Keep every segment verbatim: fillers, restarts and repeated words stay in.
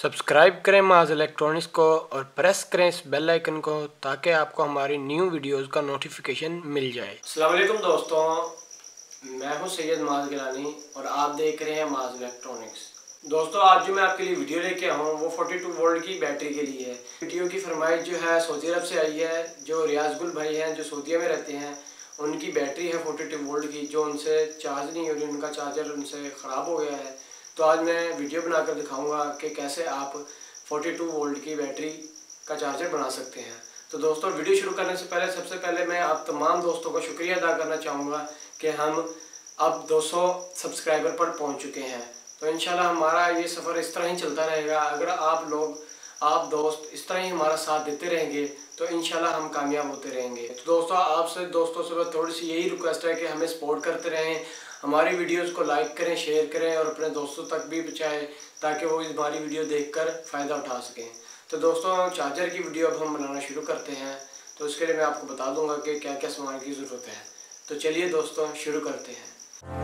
Subscribe करें माज electronics को और प्रेस करें इस बेल आइकन को ताकि आपको हमारी न्यू वीडियोस का नोटिफिकेशन मिल जाए। अस्सलाम वालेकुम दोस्तों, मैं हूं सैयद माज गिलानी और आप देख रहे हैं माज इलेक्ट्रॉनिक्स। दोस्तों आज जो मैं आपके लिए वीडियो लेके आया हूँ वो बयालीस वोल्ट की बैटरी के लिए है। वीडियो की फरमाइश जो है सऊदी अरब से आई है। जो रियाजगुल भाई हैं जो सऊदीया में रहते हैं उनकी बैटरी है बयालीस वोल्ट की, जो उनसे चार्ज नहीं हो रही, उनका चार्जर उनसे ख़राब हो गया है। तो आज मैं वीडियो बनाकर दिखाऊंगा कि कैसे आप बयालीस वोल्ट की बैटरी का चार्जर बना सकते हैं। तो दोस्तों वीडियो शुरू करने से पहले सबसे पहले मैं आप तमाम दोस्तों का शुक्रिया अदा करना चाहूँगा कि हम अब दो सौ सब्सक्राइबर पर पहुँच चुके हैं। तो इंशाल्लाह हमारा ये सफ़र इस तरह ही चलता रहेगा। अगर आप लोग आप दोस्त इस तरह ही हमारा साथ देते रहेंगे तो इंशाल्लाह हम कामयाब होते रहेंगे। तो दोस्तों आपसे दोस्तों से थोड़ी सी यही रिक्वेस्ट है कि हमें सपोर्ट करते रहें, हमारी वीडियोस को लाइक करें, शेयर करें और अपने दोस्तों तक भी पहुँचाएं ताकि वो इस हमारी वीडियो देखकर फ़ायदा उठा सकें। तो दोस्तों चार्जर की वीडियो अब हम बनाना शुरू करते हैं। तो उसके लिए मैं आपको बता दूँगा कि क्या क्या सामान की ज़रूरत है। तो चलिए दोस्तों शुरू करते हैं।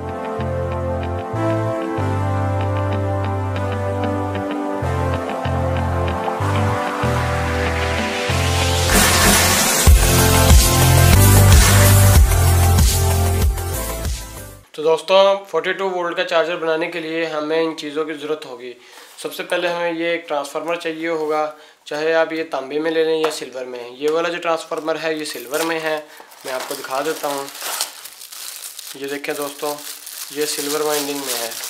तो दोस्तों बयालीस वोल्ट का चार्जर बनाने के लिए हमें इन चीज़ों की ज़रूरत होगी। सबसे पहले हमें ये एक ट्रांसफार्मर चाहिए होगा, चाहे आप ये तांबे में ले लें या सिल्वर में। ये वाला जो ट्रांसफार्मर है ये सिल्वर में है, मैं आपको दिखा देता हूँ। ये देखें दोस्तों, ये सिल्वर वाइंडिंग में है।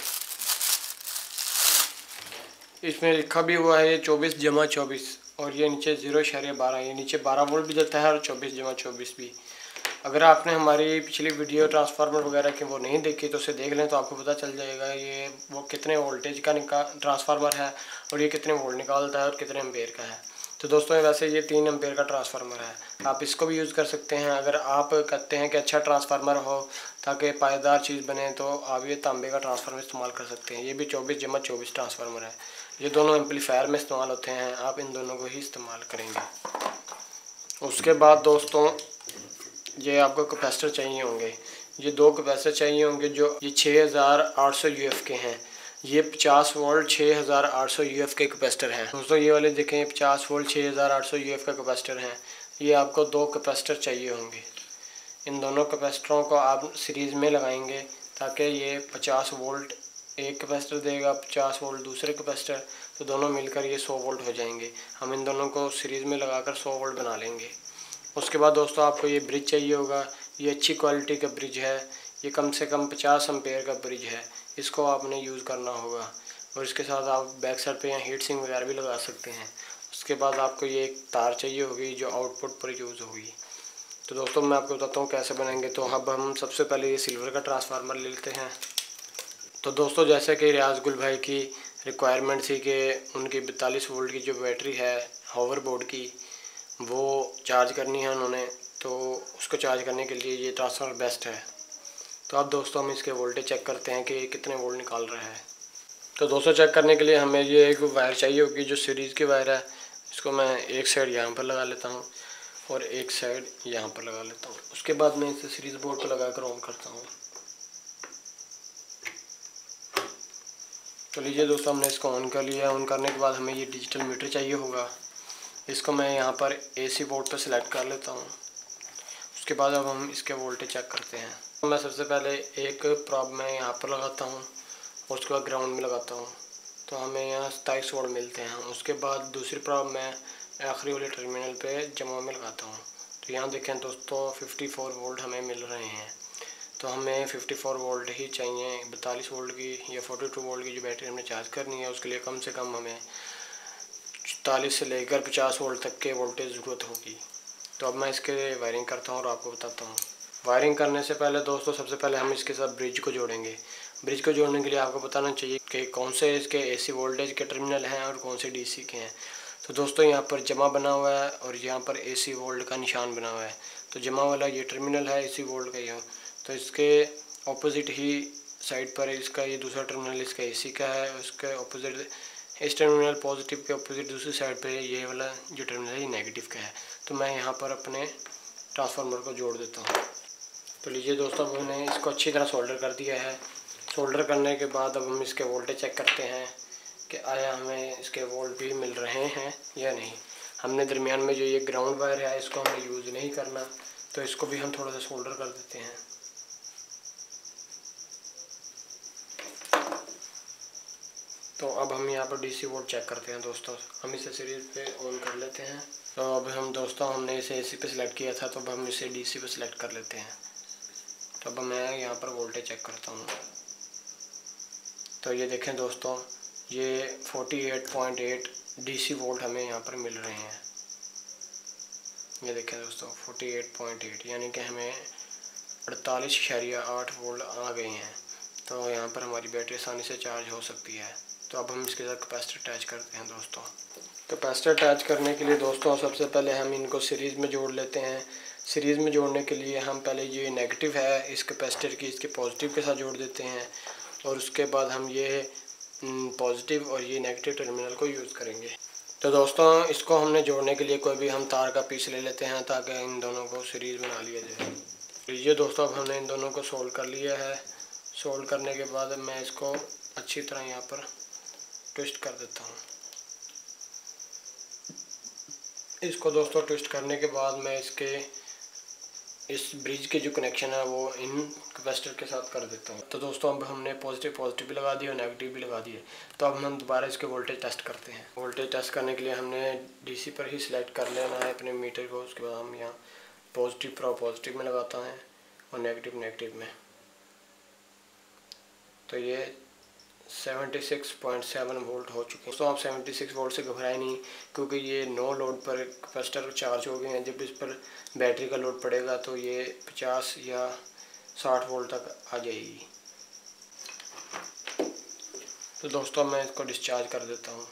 इसमें लिखा भी हुआ है ये चौबीस जमा चौबीस और ये नीचे जीरो इशारे बारह, ये नीचे बारह वोल्ट भी देता है और चौबीस जमा चौबीस भी। अगर आपने हमारी पिछली वीडियो ट्रांसफार्मर वगैरह की वो नहीं देखी तो उसे देख लें तो आपको पता चल जाएगा ये वो कितने वोल्टेज का निकाल ट्रांसफार्मर है और ये कितने वोल्ट निकालता है और कितने एम्पेयर का है। तो दोस्तों वैसे ये तीन एम्पेयर का ट्रांसफार्मर है, आप इसको भी यूज़ कर सकते हैं। अगर आप कहते हैं कि अच्छा ट्रांसफार्मर हो ताकि पायदार चीज़ बने तो आप ये तांबे का ट्रांसफार्मर इस्तेमाल कर सकते हैं। ये भी चौबीस जमा चौबीस ट्रांसफार्मर है। ये दोनों एम्पलीफायर में इस्तेमाल होते हैं, आप इन दोनों को ही इस्तेमाल करेंगे। उसके बाद दोस्तों ये आपको कैपेसिटर चाहिए होंगे। ये दो कैपेसिटर चाहिए होंगे जो ये छः हज़ार आठ सौ यू एफ के हैं। ये पचास वोल्ट छः हज़ार आठ सौ यू एफ के कैपेसिटर हैं। दोस्तों ये वाले देखें पचास वोल्ट छः हज़ार आठ सौ यू एफ का कैपेसिटर हैं। ये आपको दो कैपेसिटर चाहिए होंगे। इन दोनों कैपेसिटरों को आप सीरीज़ में लगाएंगे ताकि ये पचास वोल्ट एक कैपेसिटर देगा, पचास वोल्ट दूसरे कैपेसिटर, तो दोनों मिलकर ये सौ वोल्ट हो जाएंगे। हम इन दोनों को सीरीज़ में लगाकर सौ वोल्ट बना लेंगे। उसके बाद दोस्तों आपको ये ब्रिज चाहिए होगा। ये अच्छी क्वालिटी का ब्रिज है, ये कम से कम पचास एम्पेयर का ब्रिज है। इसको आपने यूज़ करना होगा और इसके साथ आप बैक साइड पे यहाँ हीट सिंक वगैरह भी लगा सकते हैं। उसके बाद आपको ये एक तार चाहिए होगी जो आउटपुट पर यूज़ होगी। तो दोस्तों मैं आपको बताता हूँ कैसे बनाएंगे। तो अब हम सबसे पहले ये सिल्वर का ट्रांसफार्मर ले लेते हैं। तो दोस्तों जैसे कि रियाजगुल भाई की रिक्वायरमेंट थी कि उनकी बैतालीस वोल्ट की जो बैटरी है होवरबोर्ड की वो चार्ज करनी है उन्होंने, तो उसको चार्ज करने के लिए ये ट्रांसफार्मर बेस्ट है। तो अब दोस्तों हम इसके वोल्टेज चेक करते हैं कि कितने वोल्ट निकाल रहा है। तो दोस्तों चेक करने के लिए हमें ये एक वायर चाहिए होगी जो सीरीज़ की वायर है। इसको मैं एक साइड यहाँ पर लगा लेता हूँ और एक साइड यहाँ पर लगा लेता हूँ। उसके बाद मैं इसे सीरीज़ बोर्ड पर लगा कर ऑन करता हूँ। तो लीजिए दोस्तों हमने इसको ऑन कर लिया। ऑन करने के बाद हमें ये डिजिटल मीटर चाहिए होगा। इसको मैं यहाँ पर एसी बोर्ड पर सिलेक्ट कर लेता हूँ। उसके बाद अब हम इसके वोल्टेज चेक करते हैं। तो मैं सबसे पहले एक प्रॉब में यहाँ पर लगाता हूँ और उसके बाद ग्राउंड में लगाता हूँ, तो हमें यहाँ सताईस वोल्ट मिलते हैं। उसके बाद दूसरी प्रॉब मैं आखिरी वाले टर्मिनल पे जमा में लगाता हूँ। तो यहाँ देखें दोस्तों चौवन वोल्ट हमें मिल रहे हैं। तो हमें चौवन वोल्ट ही चाहिए। बैतालीस वोल्ट की या बयालीस वोल्ट की जो बैटरी हमने चार्ज करनी है उसके लिए कम से कम हमें चालीस से लेकर पचास वोल्ट तक के वोल्टेज ज़रूरत होगी। तो अब मैं इसके वायरिंग करता हूँ और आपको बताता हूँ। वायरिंग करने से पहले दोस्तों सबसे पहले हम इसके साथ ब्रिज को जोड़ेंगे। ब्रिज को जोड़ने के लिए आपको बताना चाहिए कि कौन से इसके एसी वोल्टेज के टर्मिनल हैं और कौन से डीसी के हैं। तो दोस्तों यहाँ पर जमा बना हुआ है और यहाँ पर एसी वोल्ट का निशान बना हुआ है। तो जमा वाला ये टर्मिनल है एसी वोल्ट का, यहाँ तो इसके ऑपोजिट ही साइड पर इसका ये दूसरा टर्मिनल इसका एसी का है। उसके ऑपोजिट इस टर्मिनल पॉजिटिव के ऑपोजिट दूसरी साइड पे ये वाला जो टर्मिनल है ये नेगेटिव का है। तो मैं यहाँ पर अपने ट्रांसफार्मर को जोड़ देता हूँ। तो लीजिए दोस्तों अब मैंने इसको अच्छी तरह सोल्डर कर दिया है। सोल्डर करने के बाद अब हम इसके वोल्टेज चेक करते हैं कि आया हमें इसके वोल्ट भी मिल रहे हैं या नहीं। हमने दरमियान में जो ये ग्राउंड वायर है इसको हमें यूज़ नहीं करना, तो इसको भी हम थोड़ा सा सोल्डर कर देते हैं। तो अब हम यहाँ पर डीसी वोल्ट चेक करते हैं दोस्तों। हम इसे सीरीज पे ऑन कर लेते हैं। तो अब हम दोस्तों हमने इसे एसी पे सिलेक्ट किया था, तो अब हम इसे डीसी पे सिलेक्ट कर लेते हैं। तो अब मैं यहाँ पर वोल्टेज चेक करता हूँ। तो ये देखें दोस्तों, ये अड़तालीस पॉइंट आठ डीसी वोल्ट हमें यहाँ पर मिल रहे हैं। ये देखें दोस्तों अड़तालीस पॉइंट आठ, यानी कि हमें अड़तालीस इशारिया आठ वोल्ट आ गए हैं। तो यहाँ पर हमारी बैटरी आसानी से चार्ज हो सकती है। तो अब हम इसके साथ कैपेसिटर अटैच करते हैं दोस्तों। कैपेसिटर अटैच करने के लिए दोस्तों सबसे पहले हम इनको सीरीज़ में जोड़ लेते हैं। सीरीज़ में जोड़ने के लिए हम पहले ये नेगेटिव है इस कैपेसिटर की, इसके पॉजिटिव के साथ जोड़ देते हैं, और उसके बाद हम ये पॉजिटिव और ये नेगेटिव टर्मिनल को यूज़ करेंगे। तो दोस्तों इसको हमने जोड़ने के लिए कोई भी हम तार का पीस ले लेते हैं ताकि इन दोनों को सीरीज़ बना लिया जाए। ये दोस्तों अब हमने इन दोनों को सोल्ड कर लिया है। सोल्ड करने के बाद मैं इसको अच्छी तरह यहाँ पर ट्विस्ट कर देता हूँ। इसको दोस्तों ट्विस्ट करने के बाद मैं इसके इस ब्रिज के जो कनेक्शन है वो इन कैपेसिटर के साथ कर देता हूँ। तो दोस्तों अब हमने पॉजिटिव पॉजिटिव भी लगा दिया और नेगेटिव भी लगा दिए। तो अब हम दोबारा इसके वोल्टेज टेस्ट करते हैं। वोल्टेज टेस्ट करने के लिए हमने डीसी पर ही सिलेक्ट कर लेना है अपने मीटर को। उसके बाद हम यहाँ पॉजिटिव प्रो पॉजिटिव में लगाता है और नेगेटिव नेगेटिव में। तो ये छिहत्तर पॉइंट सात वोल्ट हो चुके हैं। तो आप छिहत्तर वोल्ट से घबराए नहीं, क्योंकि ये नो लोड पर कैपेसिटर चार्ज हो गए हैं। जब इस पर बैटरी का लोड पड़ेगा तो ये पचास या साठ वोल्ट तक आ जाएगी। तो दोस्तों मैं इसको डिस्चार्ज कर देता हूँ।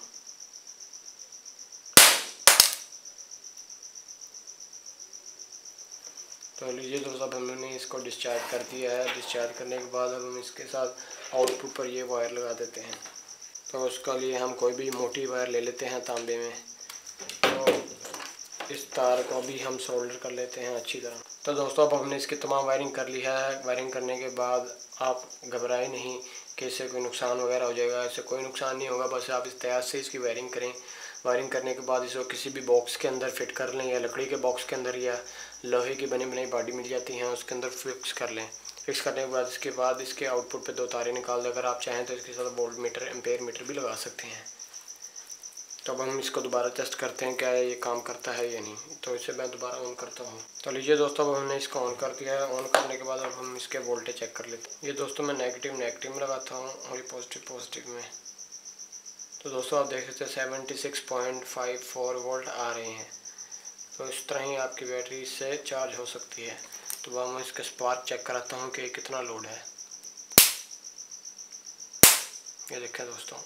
तो लीजिए दोस्तों अब हमने इसको डिस्चार्ज कर दिया है। डिस्चार्ज करने के बाद अब हम इसके साथ आउटपुट पर ये वायर लगा देते हैं। तो उसके लिए हम कोई भी मोटी वायर ले लेते हैं तांबे में। तो इस तार को भी हम सोल्डर कर लेते हैं अच्छी तरह। तो दोस्तों अब हमने इसकी तमाम वायरिंग कर ली है। वायरिंग करने के बाद आप घबराए नहीं कि इससे कोई नुकसान वगैरह हो जाएगा। इससे कोई नुकसान नहीं होगा, बस आप इस तरह से इसकी वायरिंग करें। वायरिंग करने के बाद इसको किसी भी बॉक्स के अंदर फिट कर लें, या लकड़ी के बॉक्स के अंदर या लोहे की बनी बनाई बॉडी मिल जाती हैं उसके अंदर फिक्स कर लें। फिक्स करने के बाद इसके बाद इसके आउटपुट पे दो तारें निकाल दें। अगर आप चाहें तो इसके साथ वोल्ट मीटर एम्पेयर मीटर भी लगा सकते हैं। तो अब हम इसको दोबारा टेस्ट करते हैं क्या ये काम करता है या नहीं। तो इसे मैं दोबारा ऑन करता हूँ। तो लीजिए दोस्तों अब हमने इसको ऑन कर दिया है। ऑन करने के बाद अब हम इसके वोल्टेज चेक कर लेते हैं। ये दोस्तों मैं नेगेटिव नेगेटिव में लगाता हूँ और ये पॉजिटिव पॉजिटिव में। तो दोस्तों आप देख सकते हैं छिहत्तर पॉइंट पाँच चार वोल्ट आ रहे हैं। तो इस तरह ही आपकी बैटरी इससे चार्ज हो सकती है। तो अब मैं इसका स्पार्क चेक कराता हूँ कि कितना लोड है। ये देखें दोस्तों।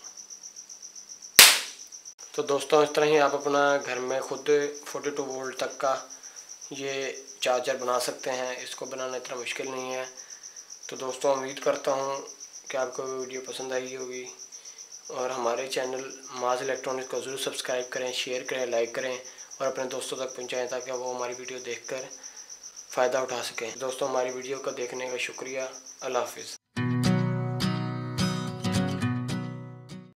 तो दोस्तों इस तरह ही आप अपना घर में खुद बयालीस वोल्ट तक का ये चार्जर बना सकते हैं। इसको बनाना इतना मुश्किल नहीं है। तो दोस्तों उम्मीद करता हूँ कि आपको वीडियो पसंद आई होगी, और हमारे चैनल माज इलेक्ट्रॉनिक्स को ज़रूर सब्सक्राइब करें, शेयर करें, लाइक करें और अपने दोस्तों तक पहुंचाएं ताकि वो हमारी वीडियो देखकर फ़ायदा उठा सकें। दोस्तों हमारी वीडियो को देखने का शुक्रिया। अल्लाह हाफिज़।